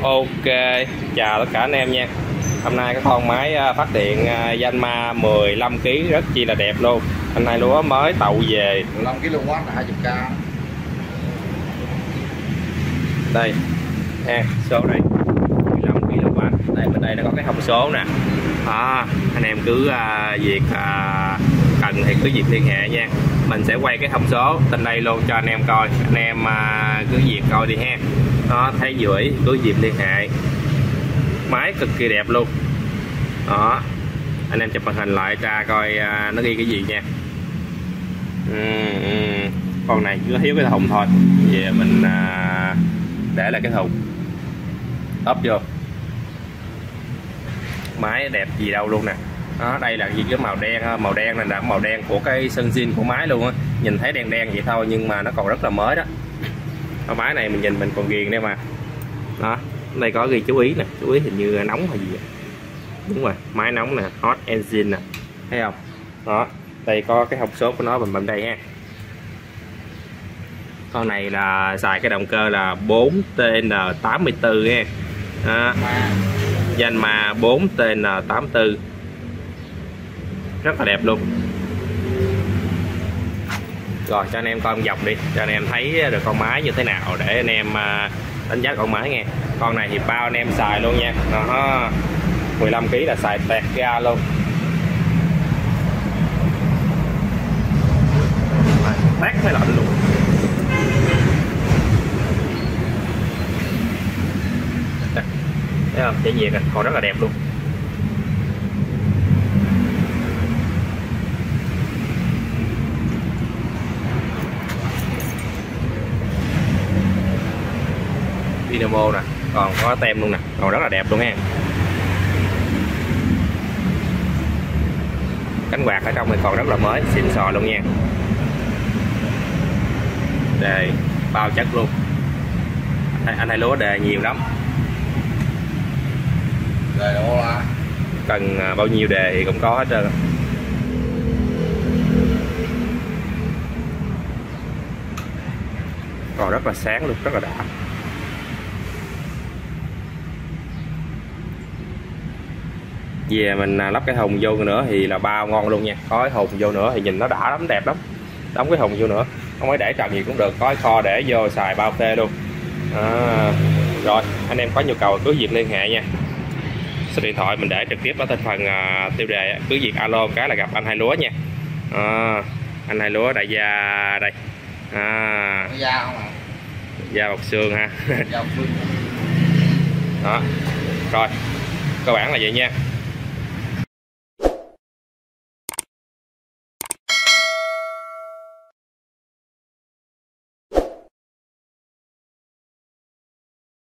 Ok, chào tất cả anh em nha. Hôm nay cái con máy phát điện Yanmar 15 kg rất chi là đẹp luôn. Anh này lúa mới tậu về 15 kW là 20k. Đây ha, số đây 15 kW. Đây bên đây nó có cái thông số nè. Anh em cứ việc cần thì cứ việc liên hệ nha. Mình sẽ quay cái thông số trên đây luôn cho anh em coi. Anh em cứ việc coi đi ha. Đó, thấy rưỡi cứ việc liên hệ. Máy cực kỳ đẹp luôn. Đó, anh em chụp màn hình lại ra coi nó ghi cái gì nha. Con này cứ thiếu cái thùng thôi. Về mình để lại cái thùng ốp vô. Máy đẹp gì đâu luôn nè. Đó, đây là gì cái màu đen này là màu đen của cái sơn zin của máy luôn á. Nhìn thấy đen đen vậy thôi nhưng mà nó còn rất là mới đó. Ở máy này mình nhìn mình còn ghiền đây mà. Đó, đây có ghi chú ý nè, chú ý hình như nóng hay gì vậy? Đúng rồi, máy nóng nè, hot engine nè, thấy không? Đó, đây có cái hộp số của nó bên đây ha. Con này là xài cái động cơ là 4TN84 nha. Yanmar 4TN84 rất là đẹp luôn. Rồi cho anh em coi một vòng đi, cho anh em thấy được con máy như thế nào để anh em đánh giá con máy nha. Con này thì bao anh em xài luôn nha. Nó 15 kg là xài tẹt ga luôn. Tát mới lạnh luôn. Thấy không? Chạy nhiệt à, còn rất là đẹp luôn. Dynamo nè, còn có tem luôn nè, còn rất là đẹp luôn ha. Cánh quạt ở trong này còn rất là mới, xịn sò luôn nha. Đề bao chất luôn. Anh hay lúa đề nhiều lắm. Đề đâu là cần bao nhiêu đề thì cũng có hết trơn. Còn rất là sáng luôn, rất là đã. Về mình lắp cái thùng vô nữa thì là bao ngon luôn nha. Có cái thùng vô nữa thì nhìn nó đã lắm, đẹp lắm. Đóng cái thùng vô nữa, không phải để trần gì cũng được, có cái kho để vô xài bao phê luôn. Rồi anh em có nhu cầu cứ việc liên hệ nha. Số điện thoại mình để trực tiếp ở trên phần tiêu đề, cứ việc alo cái là gặp anh Hai Lúa nha. Anh Hai Lúa đại gia đây. da không ạ? Da bọc xương ha. Da bọc xương. Đó. Rồi cơ bản là vậy nha.